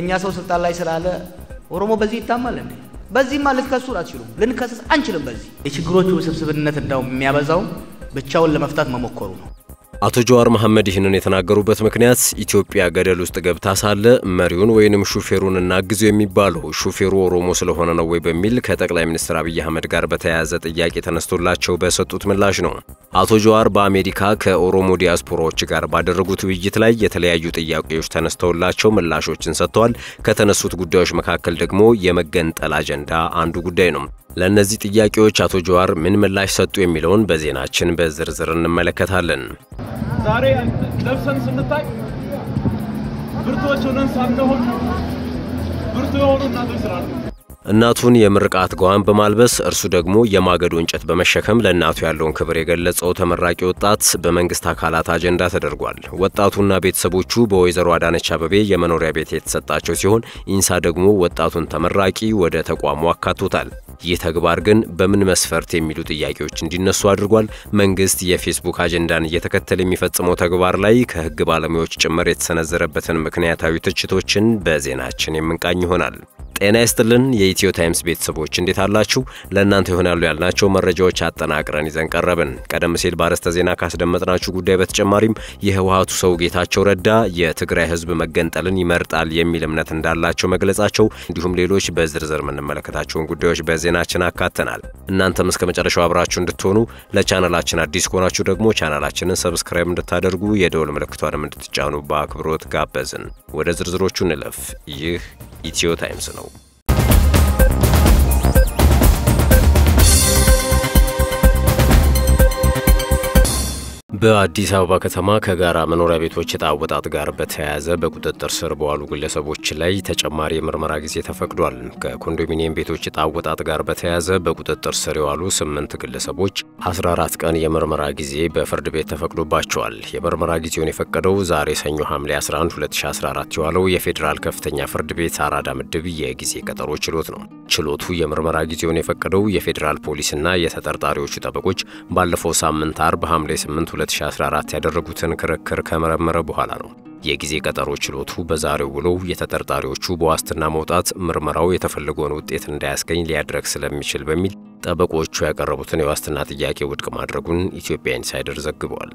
የኛ ሰው ስልጣን ላይ ስላለ ኦሮሞ በዚህ ይታማል እንዴ? በዚህማ ልትከሱት አትችሉም። ልንከሰስ አንችልም። በዚህ የችግሮቹ ውስብስብነት እንዳው የሚያበዛው ብቻውን ለመፍታት መሞከሩ ነው። አቶ ጀዋር መሐመድ ይህንን የተናገሩበት ምክንያት ኢትዮጵያ ገደል ውስጥ ገብታ ሳለ መሪውን ወይንም ሹፌሩን እናግዘው የሚባለው ሹፌሩ ኦሮሞ ስለሆነ ነው ወይ በሚል ከጠቅላይ ሚኒስትር አብይ አህመድ ጋር በተያያዘ ጥያቄ ተነስቶላቸው በሰጡት ምላሽ ነው። አቶ ጀዋር በአሜሪካ ከኦሮሞ ዲያስፖራዎች ጋር ባደረጉት ውይይት ላይ የተለያዩ ጥያቄዎች ተነስተውላቸው ምላሾችን ሰጥተዋል። ከተነሱት ጉዳዮች መካከል ደግሞ የመገንጠል አጀንዳ አንዱ ጉዳይ ነው። ለነዚህ ጥያቄዎች አቶ ጀዋር ምን ምላሽ ሰጡ የሚለውን በዜናችን በዝርዝር እንመለከታለን። ዛሬ ለብሰን ስንታይ ብርቱዎች ሆነን ሳንሆን ብርቱ የሆኑ እናቶች ስላሉ እናቱን የምርቃት ጓን በማልበስ እርሱ ደግሞ የማገዶ እንጨት በመሸከም ለእናቱ ያለውን ክብር የገለጸው ተመራቂ ወጣት በመንግስት አካላት አጀንዳ ተደርጓል። ወጣቱና ቤተሰቦቹ በወይዘሮ አዳነች አበቤ የመኖሪያ ቤት የተሰጣቸው ሲሆን ኢንሳ ደግሞ ወጣቱን ተመራቂ ወደ ተቋሙ አካቶታል። ይህ ተግባር ግን በምን መስፈርት የሚሉ ጥያቄዎች እንዲነሱ አድርጓል። መንግስት የፌስቡክ አጀንዳን እየተከተለ የሚፈጽመው ተግባር ላይ ከህግ ባለሙያዎች ጭምር የተሰነዘረበትን ምክንያታዊ ትችቶችን በዜናችን የምንቃኝ ይሆናል። ጤና ይስጥልን የኢትዮ ታይምስ ቤተሰቦች እንዴት አላችሁ? ለእናንተ ይሆናሉ ያልናቸው መረጃዎች አጠናቅረን ይዘን ቀረብን። ቀደም ሲል ባረስተ ዜና ካስደመጥናችሁ ጉዳይ በተጨማሪም የህወሓቱ ሰው ጌታቸው ረዳ የትግራይ ህዝብ መገንጠልን ይመርጣል የሚል እምነት እንዳላቸው መግለጻቸው እንዲሁም ሌሎች በዝርዝር የምንመለከታቸውን ጉዳዮች በዜናችን አካተናል። እናንተም እስከ መጨረሻው አብራችሁ እንድትሆኑ ለቻናላችን አዲስ ከሆናችሁ ደግሞ ቻናላችንን ሰብስክራይብ እንድታደርጉ የደወል ምልክቷንም እንድትጫኑ በአክብሮት ጋበዝን። ወደ ዝርዝሮቹ እንለፍ። ይህ ኢትዮ ታይምስ ነው። በአዲስ አበባ ከተማ ከጋራ መኖሪያ ቤቶች የጣወጣት ጋር በተያያዘ በቁጥጥር ስር በዋሉ ግለሰቦች ላይ ተጨማሪ የምርመራ ጊዜ ተፈቅዷል። ከኮንዶሚኒየም ቤቶች የጣወጣት ጋር በተያያዘ በቁጥጥር ስር የዋሉ 8 ግለሰቦች 14 ቀን የምርመራ ጊዜ በፍርድ ቤት ተፈቅዶባቸዋል። የምርመራ ጊዜውን የፈቀደው ዛሬ ሰኞ ሐምሌ 11 2014 የዋለው የፌዴራል ከፍተኛ ፍርድ ቤት አራዳ ምድብ የጊዜ ቀጠሮ ችሎት ነው። ችሎቱ የምርመራ ጊዜውን የፈቀደው የፌዴራል ፖሊስና የተጠርጣሪዎቹ ጠበቆች ባለፈው ሳምንት አርብ ሐምሌ 8 2014 ያደረጉትን ክርክር ከመረመረ በኋላ ነው። የጊዜ ቀጠሮ ችሎቱ በዛሬው ውለው የተጠርጣሪዎቹ በዋስትና መውጣት ምርመራው የተፈለገውን ውጤት እንዳያስገኝ ሊያደርግ ስለሚችል በሚል ጠበቆቹ ያቀረቡትን የዋስትና ጥያቄ ውድቅ ማድረጉን ኢትዮጵያ ኢንሳይደር ዘግቧል።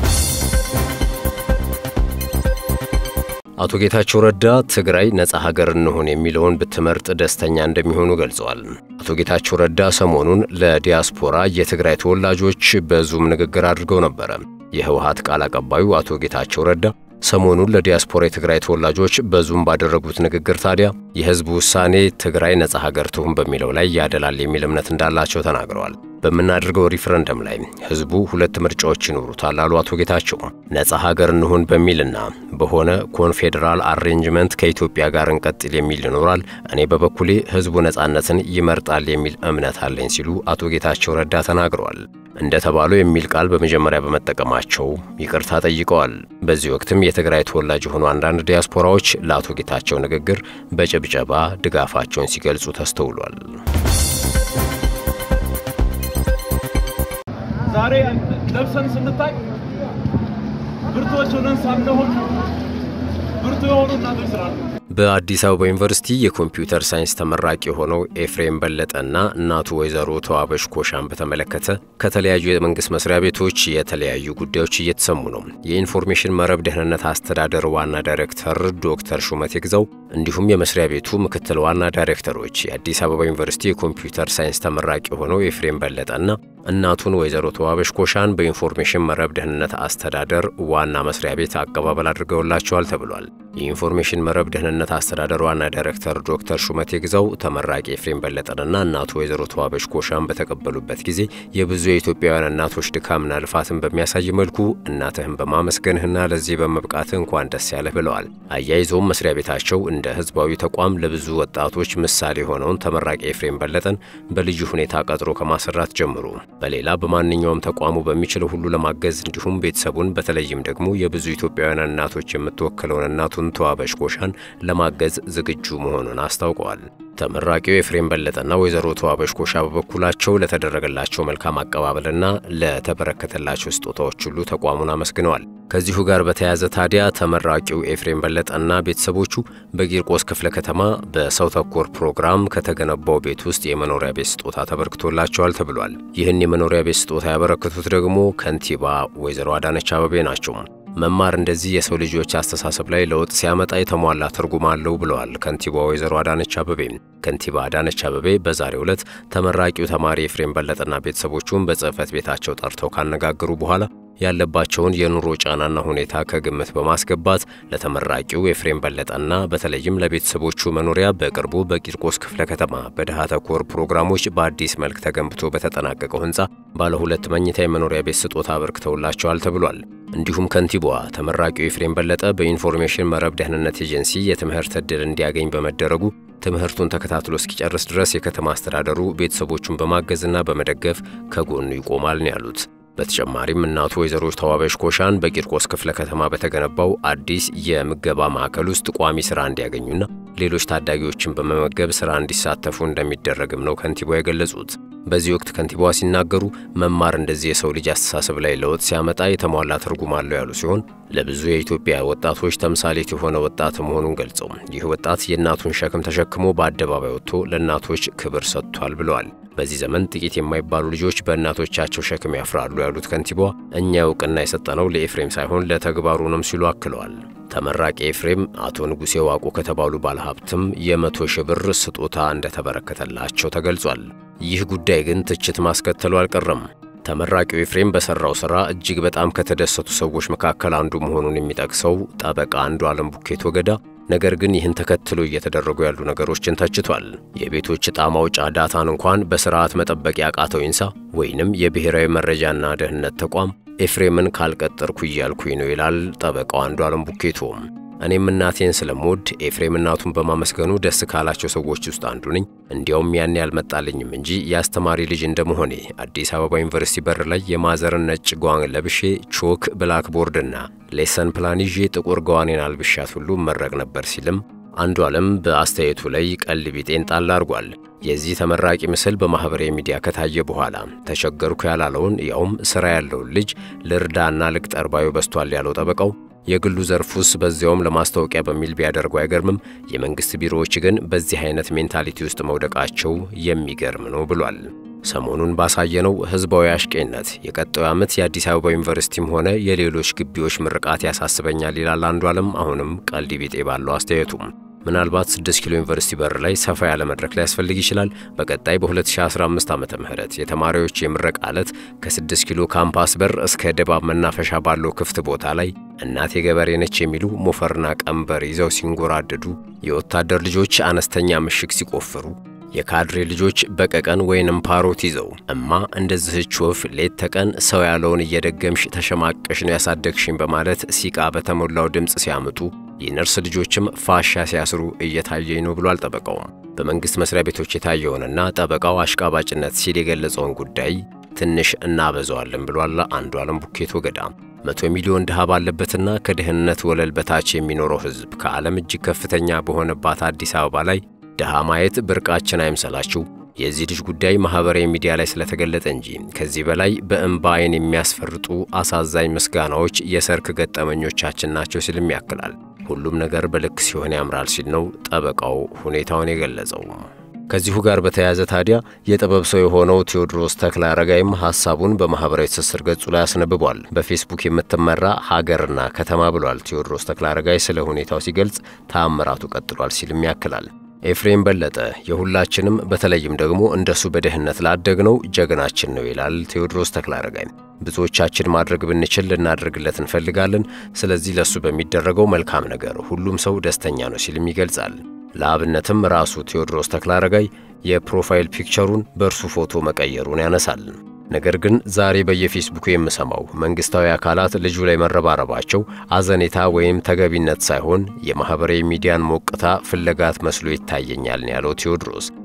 አቶ ጌታቸው ረዳ ትግራይ ነጻ ሀገር እንሆን የሚለውን ብትመርጥ ደስተኛ እንደሚሆኑ ገልጸዋል። አቶ ጌታቸው ረዳ ሰሞኑን ለዲያስፖራ የትግራይ ተወላጆች በዙም ንግግር አድርገው ነበር። የህወሓት ቃል አቀባዩ አቶ ጌታቸው ረዳ ሰሞኑን ለዲያስፖራ የትግራይ ተወላጆች በዙም ባደረጉት ንግግር ታዲያ የህዝቡ ውሳኔ ትግራይ ነጻ ሀገር ትሁን በሚለው ላይ ያደላል የሚል እምነት እንዳላቸው ተናግረዋል። በመናደርገው ሪፈረንደም ላይ ህዝቡ ሁለት ምርጫዎች ይኖሩታል አሉ አቶ ጌታቸው። ነጻ ሀገር እንሁን በሚልና በሆነ ኮንፌደራል አሬንጅመንት ከኢትዮጵያ ጋር እንቀጥል የሚል ይኖራል። እኔ በበኩሌ ህዝቡ ነጻነትን ይመርጣል የሚል እምነት አለኝ ሲሉ አቶ ጌታቸው ረዳ ተናግረዋል። እንደተባለው የሚል ቃል በመጀመሪያ በመጠቀማቸው ይቅርታ ጠይቀዋል። በዚህ ወቅትም የትግራይ ተወላጅ የሆኑ አንዳንድ ዲያስፖራዎች ለአቶ ጌታቸው ንግግር በጭብጨባ ድጋፋቸውን ሲገልጹ ተስተውሏል። ዛሬ ለብሰን ስንታይ ብርቱዎች ሆነን ሳንሆን ብርቱ የሆኑ እናቶች ስላሉ በአዲስ አበባ ዩኒቨርሲቲ የኮምፒውተር ሳይንስ ተመራቂ ሆነው ኤፍሬም በለጠና እናቱ ወይዘሮ ተዋበሽ ኮሻን በተመለከተ ከተለያዩ የመንግስት መስሪያ ቤቶች የተለያዩ ጉዳዮች እየተሰሙ ነው። የኢንፎርሜሽን መረብ ደህንነት አስተዳደር ዋና ዳይሬክተር ዶክተር ሹመት ይግዛው እንዲሁም የመስሪያ ቤቱ ምክትል ዋና ዳይሬክተሮች የአዲስ አበባ ዩኒቨርሲቲ የኮምፒውተር ሳይንስ ተመራቂ ሆነው ኤፍሬም በለጠና እናቱን ወይዘሮ ተዋበሽ ኮሻን በኢንፎርሜሽን መረብ ደህንነት አስተዳደር ዋና መስሪያ ቤት አቀባበል አድርገውላቸዋል ተብሏል። የኢንፎርሜሽን መረብ ደህንነት አስተዳደር ዋና ዳይሬክተር ዶክተር ሹመት ይግዛው ተመራቂ ኤፍሬም በለጠና እናቱ ወይዘሮ ተዋበሽ ኮሻን በተቀበሉበት ጊዜ የብዙ የኢትዮጵያውያን እናቶች ድካምና ልፋትን በሚያሳይ መልኩ እናትህን በማመስገንህና ለዚህ በመብቃትህ እንኳን ደስ ያለህ ብለዋል። አያይዘውም መስሪያ ቤታቸው እንደ ህዝባዊ ተቋም ለብዙ ወጣቶች ምሳሌ ሆነውን ተመራቂ ኤፍሬም በለጠን በልዩ ሁኔታ ቀጥሮ ከማሰራት ጀምሮ በሌላ በማንኛውም ተቋሙ በሚችለው ሁሉ ለማገዝ እንዲሁም ቤተሰቡን በተለይም ደግሞ የብዙ ኢትዮጵያውያን እናቶች የምትወክለውን እናቱን ተዋበሽ ኮሻን ለማገዝ ዝግጁ መሆኑን አስታውቀዋል። ተመራቂው ኤፍሬም በለጠና ወይዘሮ ተዋበሽ ኮሻ በበኩላቸው ለተደረገላቸው መልካም አቀባበልና ለተበረከተላቸው ስጦታዎች ሁሉ ተቋሙን አመስግነዋል። ከዚሁ ጋር በተያያዘ ታዲያ ተመራቂው ኤፍሬም በለጠና ቤተሰቦቹ በቂርቆስ ክፍለ ከተማ በሰው ተኮር ፕሮግራም ከተገነባው ቤት ውስጥ የመኖሪያ ቤት ስጦታ ተበርክቶላቸዋል ተብሏል። ይህን የመኖሪያ ቤት ስጦታ ያበረከቱት ደግሞ ከንቲባ ወይዘሮ አዳነች አቤቤ ናቸው። መማር እንደዚህ የሰው ልጆች አስተሳሰብ ላይ ለውጥ ሲያመጣ የተሟላ ትርጉም አለው ብለዋል ከንቲባ ወይዘሮ አዳነች አቤቤ። ከንቲባ አዳነች አቤቤ በዛሬው ዕለት ተመራቂው ተማሪ ኤፍሬም በለጠና ቤተሰቦቹን በጽህፈት ቤታቸው ጠርተው ካነጋገሩ በኋላ ያለባቸውን የኑሮ ጫናና ሁኔታ ከግምት በማስገባት ለተመራቂው ኤፍሬም በለጠና በተለይም ለቤተሰቦቹ መኖሪያ በቅርቡ በቂርቆስ ክፍለ ከተማ በድሃ ተኮር ፕሮግራሞች በአዲስ መልክ ተገንብቶ በተጠናቀቀው ህንጻ ባለ 2 መኝታ የመኖሪያ ቤት ስጦታ አበርክተውላቸዋል ተብሏል። እንዲሁም ከንቲባዋ ተመራቂው ኤፍሬም በለጠ በኢንፎርሜሽን መረብ ደህንነት ኤጀንሲ የትምህርት ዕድል እንዲያገኝ በመደረጉ ትምህርቱን ተከታትሎ እስኪጨርስ ድረስ የከተማ አስተዳደሩ ቤተሰቦቹን በማገዝና በመደገፍ ከጎኑ ይቆማል ነው ያሉት። በተጨማሪም እናቱ ወይዘሮ ተዋበሽ ኮሻን በቂርቆስ ክፍለ ከተማ በተገነባው አዲስ የምገባ ማዕከል ውስጥ ቋሚ ስራ እንዲያገኙና ሌሎች ታዳጊዎችን በመመገብ ስራ እንዲሳተፉ እንደሚደረግም ነው ከንቲባው የገለጹት። በዚህ ወቅት ከንቲባዋ ሲናገሩ መማር እንደዚህ የሰው ልጅ አስተሳሰብ ላይ ለውጥ ሲያመጣ የተሟላ ትርጉም አለው ያሉ ሲሆን ለብዙ የኢትዮጵያ ወጣቶች ተምሳሌት የሆነ ወጣት መሆኑን ገልጸው ይህ ወጣት የእናቱን ሸክም ተሸክሞ በአደባባይ ወጥቶ ለእናቶች ክብር ሰጥቷል ብለዋል። በዚህ ዘመን ጥቂት የማይባሉ ልጆች በእናቶቻቸው ሸክም ያፍራሉ ያሉት ከንቲባዋ እኛ እውቅና የሰጠነው ለኤፍሬም ሳይሆን ለተግባሩ ነው ሲሉ አክለዋል። ተመራቂ ኤፍሬም አቶ ንጉሴ ዋቁ ከተባሉ ባለሀብትም የ100,000 ብር ስጦታ እንደተበረከተላቸው ተገልጿል። ይህ ጉዳይ ግን ትችት ማስከተሉ አልቀረም። ተመራቂው ኤፍሬም በሰራው ስራ እጅግ በጣም ከተደሰቱ ሰዎች መካከል አንዱ መሆኑን የሚጠቅሰው ጠበቃ አንዱዓለም ቡኬቶ ገዳ ነገር ግን ይህን ተከትሎ እየተደረጉ ያሉ ነገሮችን ተችቷል። የቤቶች ዕጣ ማውጫ ዳታን እንኳን በስርዓት መጠበቅ ያቃተው ኢንሳ ወይንም የብሔራዊ መረጃና ደህንነት ተቋም ኤፍሬምን ካልቀጠርኩ እያልኩኝ ነው ይላል ጠበቃው አንዱዓለም ቡኬቶ። እኔም እናቴን ስለምወድ ኤፍሬም እናቱን በማመስገኑ ደስ ካላቸው ሰዎች ውስጥ አንዱ ነኝ። እንዲያውም ያን ያልመጣልኝም እንጂ ያስተማሪ ልጅ እንደመሆኔ አዲስ አበባ ዩኒቨርሲቲ በር ላይ የማዘርን ነጭ ጓን ለብሼ ቾክ ብላክቦርድና ሌሰን ፕላን ይዤ ጥቁር ጓኔን አልብሻት ሁሉ መረቅ ነበር ሲልም አንዱዓለም በአስተያየቱ ላይ ቀልቢጤን ጣል አድርጓል። የዚህ ተመራቂ ምስል በማህበራዊ ሚዲያ ከታየ በኋላ ተቸገርኩ ያላለውን ያውም ስራ ያለውን ልጅ ልርዳና ልቅጠር ባዩ በስቷል ያለው ጠበቃው የግሉ ዘርፉስ በዚያውም ለማስታወቂያ በሚል ቢያደርጉ አይገርምም፣ የመንግስት ቢሮዎች ግን በዚህ አይነት ሜንታሊቲ ውስጥ መውደቃቸው የሚገርም ነው ብሏል። ሰሞኑን ባሳየነው ህዝባዊ አሽቄነት የቀጣዩ ዓመት የአዲስ አበባ ዩኒቨርሲቲም ሆነ የሌሎች ግቢዎች ምርቃት ያሳስበኛል ይላል አንዱዓለም አሁንም ቀልዲ ቢጤ ባለው አስተያየቱ። ምናልባት 6 ኪሎ ዩኒቨርሲቲ በር ላይ ሰፋ ያለ መድረክ ሊያስፈልግ ይችላል። በቀጣይ በ2015 ዓመተ ምህረት የተማሪዎች የምረቃ ዕለት ከ6 ኪሎ ካምፓስ በር እስከ ደባብ መናፈሻ ባለው ክፍት ቦታ ላይ እናቴ ገበሬ ነች የሚሉ ሞፈርና ቀንበር ይዘው ሲንጎራደዱ፣ የወታደር ልጆች አነስተኛ ምሽግ ሲቆፍሩ፣ የካድሬ ልጆች በቀቀን ወይንም ፓሮት ይዘው እማ እንደዚህች ወፍ ሌት ተቀን ሰው ያለውን እየደገምሽ ተሸማቀሽ ነው ያሳደግሽኝ በማለት ሲቃ በተሞላው ድምጽ ሲያመጡ የነርስ ልጆችም ፋሻ ሲያስሩ እየታየኝ ነው ብሏል ጠበቃው። በመንግስት መስሪያ ቤቶች የታየውንና ጠበቃው አሽቃባጭነት ሲል የገለጸውን ጉዳይ ትንሽ እናበዛዋለን ብሏል አንዱዓለም ቡኬቶ ገዳ። 100 ሚሊዮን ድሃ ባለበትና ከድህነት ወለል በታች የሚኖረው ህዝብ ከዓለም እጅግ ከፍተኛ በሆነባት አዲስ አበባ ላይ ድሃ ማየት ብርቃችን አይምሰላችሁ። የዚህ ልጅ ጉዳይ ማህበራዊ ሚዲያ ላይ ስለተገለጠ እንጂ ከዚህ በላይ በእንባ አይን የሚያስፈርጡ አሳዛኝ ምስጋናዎች የሰርክ ገጠመኞቻችን ናቸው ሲልም ያክላል። ሁሉም ነገር በልክ ሲሆን ያምራል ሲል ነው ጠበቃው ሁኔታውን የገለጸው። ከዚሁ ጋር በተያያዘ ታዲያ የጥበብ ሰው የሆነው ቴዎድሮስ ተክለአረጋይም ሐሳቡን በማህበራዊ ትስስር ገጹ ላይ አስነብቧል። በፌስቡክ የምትመራ ሀገርና ከተማ ብሏል ቴዎድሮስ ተክለአረጋይ ስለ ሁኔታው ሲገልጽ ተአምራቱ ቀጥሏል ሲልም ያክላል። ኤፍሬም በለጠ የሁላችንም በተለይም ደግሞ እንደሱ በደህንነት ላደግነው ጀግናችን ነው ይላል ቴዎድሮስ ተክለአረጋይ። ብዙዎቻችን ማድረግ ብንችል ልናደርግለት እንፈልጋለን። ስለዚህ ለሱ በሚደረገው መልካም ነገር ሁሉም ሰው ደስተኛ ነው ሲልም ይገልጻል። ለአብነትም ራሱ ቴዎድሮስ ተክለአረጋይ የፕሮፋይል ፒክቸሩን በእርሱ ፎቶ መቀየሩን ያነሳል። ነገር ግን ዛሬ በየፌስቡክ የምሰማው መንግስታዊ አካላት ልጁ ላይ መረባረባቸው አዘኔታ ወይም ተገቢነት ሳይሆን የማህበራዊ ሚዲያን ሞቅታ ፍለጋት መስሎ ይታየኛል ያለው ቴዎድሮስ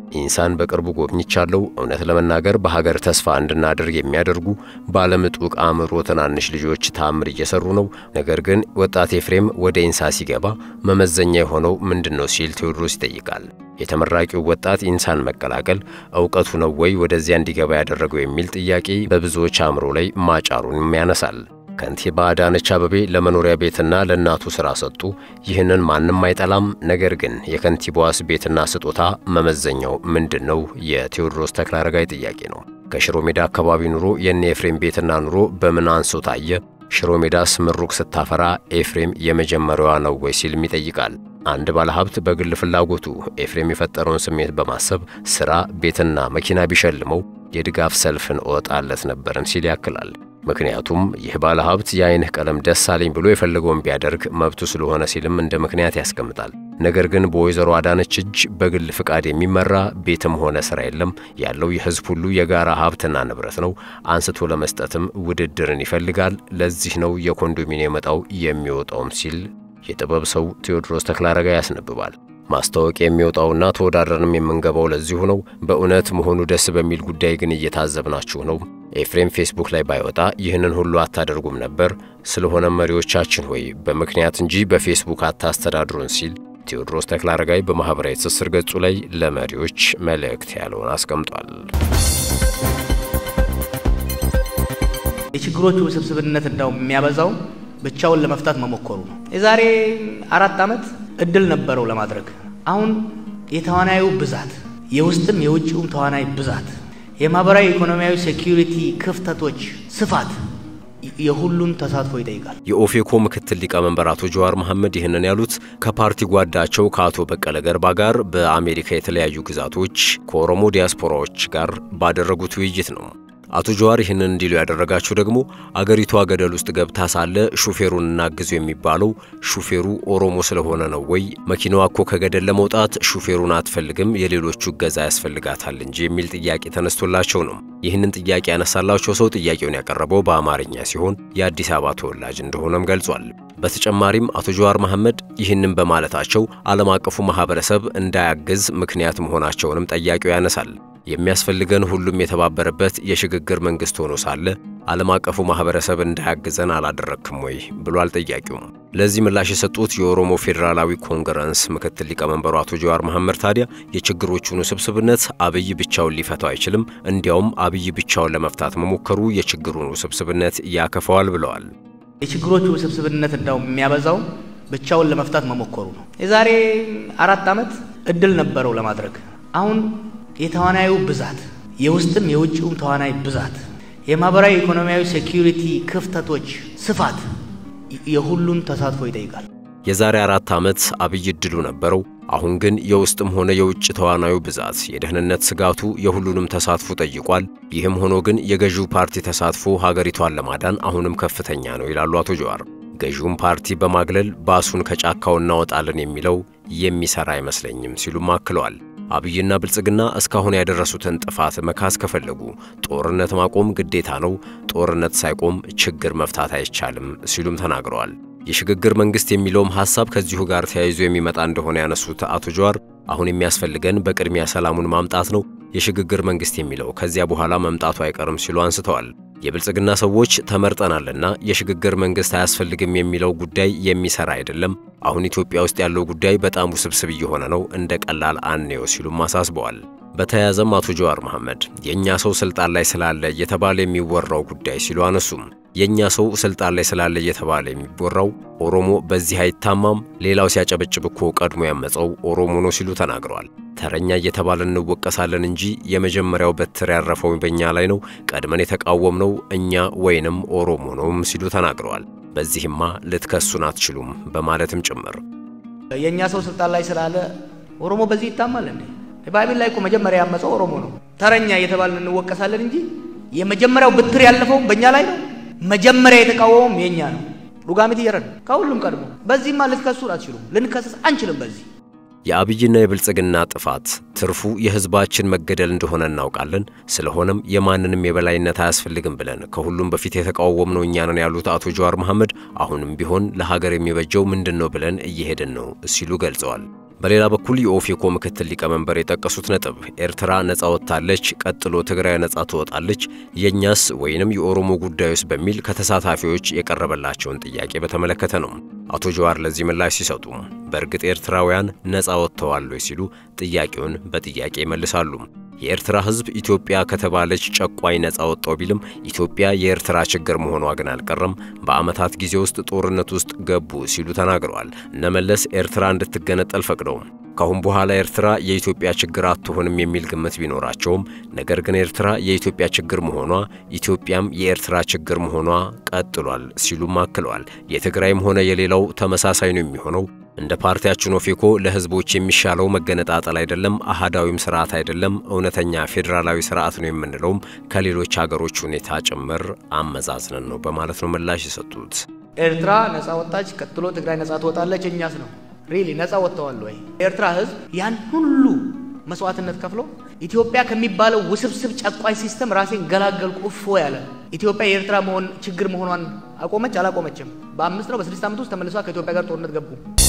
ኢንሳን በቅርቡ ጎብኝቻለሁ። እውነት ለመናገር በሀገር ተስፋ እንድናደርግ የሚያደርጉ ባለምጡቅ አእምሮ ትናንሽ ልጆች ታምር እየሰሩ ነው። ነገር ግን ወጣት ኤፍሬም ወደ ኢንሳ ሲገባ መመዘኛ የሆነው ምንድነው ሲል ቴዎድሮስ ይጠይቃል። የተመራቂው ወጣት ኢንሳን መቀላቀል ዕውቀቱ ነው ወይ ወደዚያ እንዲገባ ያደረገው የሚል ጥያቄ በብዙዎች አእምሮ ላይ ማጫሩንም ያነሳል። ከንቲባ አዳነች አቤቤ ለመኖሪያ ቤትና ለእናቱ ሥራ ሰጡ። ይህንን ማንም አይጠላም። ነገር ግን የከንቲባዋስ ቤትና ስጦታ መመዘኛው ምንድነው? የቴዎድሮስ ተክለአረጋይ ጥያቄ ነው። ከሽሮ ሜዳ አካባቢ ኑሮ የነ ኤፍሬም ቤትና ኑሮ በምን አንሶ ታየ? ሽሮ ሜዳስ ምሩቅ ስታፈራ ኤፍሬም የመጀመሪያዋ ነው ወይ ሲልም ይጠይቃል። አንድ ባለሀብት በግል ፍላጎቱ ኤፍሬም የፈጠረውን ስሜት በማሰብ ሥራ፣ ቤትና መኪና ቢሸልመው የድጋፍ ሰልፍን እወጣለት ነበርም ሲል ያክላል። ምክንያቱም ይህ ባለሀብት የአይንህ ቀለም ደስ አለኝ ብሎ የፈለገውን ቢያደርግ መብቱ ስለሆነ ሲልም እንደ ምክንያት ያስቀምጣል። ነገር ግን በወይዘሮ አዳነች እጅ በግል ፍቃድ የሚመራ ቤትም ሆነ ሥራ የለም። ያለው የሕዝብ ሁሉ የጋራ ሀብትና ንብረት ነው። አንስቶ ለመስጠትም ውድድርን ይፈልጋል። ለዚህ ነው የኮንዶሚኒየም ዕጣው የሚወጣውም ሲል የጥበብ ሰው ቴዎድሮስ ተክለአረጋይ ያስነብባል። ማስታወቂያ የሚወጣውና ተወዳድረንም የምንገባው ለዚሁ ነው። በእውነት መሆኑ ደስ በሚል ጉዳይ ግን እየታዘብናችሁ ነው። ኤፍሬም ፌስቡክ ላይ ባይወጣ ይህንን ሁሉ አታደርጉም ነበር። ስለሆነ መሪዎቻችን ሆይ በምክንያት እንጂ በፌስቡክ አታስተዳድሩን ሲል ቴዎድሮስ ተክለአረጋይ በማህበራዊ ትስስር ገጹ ላይ ለመሪዎች መልእክት ያለውን አስቀምጧል። የችግሮቹ ውስብስብነት እንዳው የሚያበዛው ብቻውን ለመፍታት መሞከሩ ነው። የዛሬ 4 ዓመት እድል ነበረው ለማድረግ። አሁን የተዋናዩ ብዛት፣ የውስጥም የውጭውም ተዋናይ ብዛት፣ የማህበራዊ ኢኮኖሚያዊ ሴኩሪቲ ክፍተቶች ስፋት የሁሉም ተሳትፎ ይጠይቃል። የኦፌኮ ምክትል ሊቀመንበር አቶ ጀዋር መሐመድ ይህንን ያሉት ከፓርቲ ጓዳቸው ከአቶ በቀለ ገርባ ጋር በአሜሪካ የተለያዩ ግዛቶች ከኦሮሞ ዲያስፖራዎች ጋር ባደረጉት ውይይት ነው። አቶ ጀዋር ይህንን እንዲሉ ያደረጋቸው ደግሞ አገሪቷ ገደል ውስጥ ገብታ ሳለ ሹፌሩን እናግዙ የሚባለው ሹፌሩ ኦሮሞ ስለሆነ ነው ወይ? መኪናዋ እኮ ከገደል ለመውጣት ሹፌሩን አትፈልግም፣ የሌሎቹ እገዛ ያስፈልጋታል እንጂ የሚል ጥያቄ ተነስቶላቸው ነው። ይህንን ጥያቄ ያነሳላቸው ሰው ጥያቄውን ያቀረበው በአማርኛ ሲሆን የአዲስ አበባ ተወላጅ እንደሆነም ገልጿል። በተጨማሪም አቶ ጀዋር መሐመድ ይህንን በማለታቸው ዓለም አቀፉ ማህበረሰብ እንዳያግዝ ምክንያት መሆናቸውንም ጠያቂው ያነሳል። የሚያስፈልገን ሁሉም የተባበረበት የሽግግር መንግስት ሆኖ ሳለ ዓለም አቀፉ ማህበረሰብ እንዳያግዘን አላደረክም ወይ ብሏል ጠያቂው። ለዚህ ምላሽ የሰጡት የኦሮሞ ፌዴራላዊ ኮንግረስ ምክትል ሊቀመንበሩ አቶ ጀዋር መሐመድ ታዲያ የችግሮቹን ውስብስብነት አብይ ብቻውን ሊፈታው አይችልም፣ እንዲያውም አብይ ብቻውን ለመፍታት መሞከሩ የችግሩን ውስብስብነት ያከፋዋል ብለዋል። የችግሮቹ ውስብስብነት እንዳው የሚያበዛው ብቻውን ለመፍታት መሞከሩ ነው። የዛሬ 4 ዓመት እድል ነበረው ለማድረግ። አሁን የተዋናዩ ብዛት፣ የውስጥም የውጭውም ተዋናይ ብዛት፣ የማህበራዊ ኢኮኖሚያዊ ሴኩሪቲ ክፍተቶች ስፋት የሁሉም ተሳትፎ ይጠይቃል። የዛሬ 4 ዓመት አብይ እድሉ ነበረው። አሁን ግን የውስጥም ሆነ የውጭ ተዋናዩ ብዛት፣ የደህንነት ስጋቱ የሁሉንም ተሳትፎ ጠይቋል። ይህም ሆኖ ግን የገዢው ፓርቲ ተሳትፎ ሀገሪቷን ለማዳን አሁንም ከፍተኛ ነው ይላሉ አቶ ጀዋር። ገዢውን ፓርቲ በማግለል ባሱን ከጫካው እናወጣለን የሚለው የሚሰራ አይመስለኝም ሲሉም አክለዋል። አብይና ብልጽግና እስካሁን ያደረሱትን ጥፋት መካስ ከፈለጉ ጦርነት ማቆም ግዴታ ነው። ጦርነት ሳይቆም ችግር መፍታት አይቻልም ሲሉም ተናግረዋል። የሽግግር መንግስት የሚለውም ሐሳብ ከዚሁ ጋር ተያይዞ የሚመጣ እንደሆነ ያነሱት አቶ ጀዋር አሁን የሚያስፈልገን በቅድሚያ ሰላሙን ማምጣት ነው። የሽግግር መንግስት የሚለው ከዚያ በኋላ መምጣቱ አይቀርም ሲሉ አንስተዋል። የብልጽግና ሰዎች ተመርጠናልና የሽግግር መንግስት አያስፈልግም የሚለው ጉዳይ የሚሰራ አይደለም። አሁን ኢትዮጵያ ውስጥ ያለው ጉዳይ በጣም ውስብስብ እየሆነ ነው፣ እንደ ቀላል አንየው ሲሉም አሳስበዋል። በተያያዘም አቶ ጀዋር መሐመድ የኛ ሰው ስልጣን ላይ ስላለ እየተባለ የሚወራው ጉዳይ ሲሉ አነሱም። የኛ ሰው ስልጣን ላይ ስላለ እየተባለ የሚወራው ኦሮሞ በዚህ አይታማም፣ ሌላው ሲያጨበጭብ እኮ ቀድሞ ያመፀው ኦሮሞ ነው ሲሉ ተናግረዋል። ተረኛ እየተባለ እንወቀሳለን እንጂ የመጀመሪያው በትር ያረፈው በእኛ ላይ ነው፣ ቀድመን የተቃወምነው እኛ ወይንም ኦሮሞ ነውም ሲሉ ተናግረዋል። በዚህማ ልትከሱን አትችሉም በማለትም ጭምር የኛ ሰው ስልጣን ላይ ስላለ ኦሮሞ በዚህ ይታማል እንዴ? ባይብል ላይ እኮ መጀመሪያ ያመፀው ኦሮሞ ነው። ተረኛ እየተባለ እንወቀሳለን እንጂ የመጀመሪያው በትር ያለፈው በእኛ ላይ ነው። መጀመሪያ የተቃወመው የኛ ነው። ሩጋሚት ይረድ ከሁሉም ቀድሞ በዚህማ ልትከሱን አትችሉም፣ ልንከሰስ አንችልም። በዚህ የአብይና የብልጽግና ጥፋት ትርፉ የህዝባችን መገደል እንደሆነ እናውቃለን። ስለሆነም የማንንም የበላይነት አያስፈልግም ብለን ከሁሉም በፊት የተቃወምነው እኛ ነን ያሉት አቶ ጀዋር መሐመድ አሁንም ቢሆን ለሀገር የሚበጀው ምንድነው ብለን እየሄድን ነው ሲሉ ገልጸዋል። በሌላ በኩል የኦፌኮ ምክትል ሊቀመንበር የጠቀሱት ነጥብ ኤርትራ ነጻ ወጣለች፣ ቀጥሎ ትግራይ ነጻ ትወጣለች፣ የኛስ ወይንም የኦሮሞ ጉዳዩስ በሚል ከተሳታፊዎች የቀረበላቸውን ጥያቄ በተመለከተ ነው። አቶ ጀዋር ለዚህ ምላሽ ሲሰጡ በእርግጥ ኤርትራውያን ነጻ ወጥተዋል ሲሉ ጥያቄውን በጥያቄ ይመልሳሉ። የኤርትራ ህዝብ ኢትዮጵያ ከተባለች ጨቋኝ ነጻ ወጣው ቢልም ኢትዮጵያ የኤርትራ ችግር መሆኗ ግን አልቀረም፣ በአመታት ጊዜ ውስጥ ጦርነት ውስጥ ገቡ ሲሉ ተናግረዋል። እነመለስ ኤርትራ እንድትገነጠል ፈቅደው ካሁን በኋላ ኤርትራ የኢትዮጵያ ችግር አትሆንም የሚል ግምት ቢኖራቸውም ነገር ግን ኤርትራ የኢትዮጵያ ችግር መሆኗ ኢትዮጵያም የኤርትራ ችግር መሆኗ ቀጥሏል ሲሉ አክለዋል። የትግራይም ሆነ የሌላው ተመሳሳይ ነው የሚሆነው። እንደ ፓርቲያችን ኦፌኮ ለህዝቦች የሚሻለው መገነጣጠል አይደለም፣ አሃዳዊም ስርዓት አይደለም፣ እውነተኛ ፌደራላዊ ስርዓት ነው የምንለውም ከሌሎች ሀገሮች ሁኔታ ጭምር አመዛዝነን ነው በማለት ነው ምላሽ የሰጡት። ኤርትራ ነጻ ወጣች፣ ቀጥሎ ትግራይ ነጻ ትወጣለች፣ እኛስ ነው ሪሊ ነጻ ወጥተዋል ወይ? ኤርትራ ህዝብ ያን ሁሉ መስዋዕትነት ከፍሎ ኢትዮጵያ ከሚባለው ውስብስብ ጨቋይ ሲስተም ራሴን ገላገልኩ እፎ ያለ ኢትዮጵያ የኤርትራ ችግር መሆኗን አቆመች አላቆመችም? በ5 ነው በ6 ዓመት ውስጥ ተመልሷ ከኢትዮጵያ ጋር ጦርነት ገቡ።